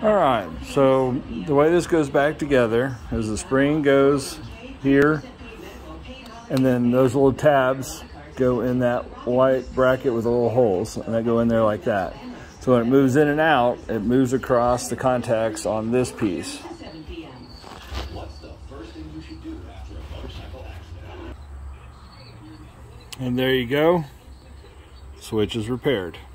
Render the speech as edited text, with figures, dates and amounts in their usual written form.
All right, so the way this goes back together is the spring goes here, and then those little tabs go in that white bracket with the little holes, and they go in there like that. So when it moves in and out, it moves across the contacts on this piece. And there you go. Switch is repaired.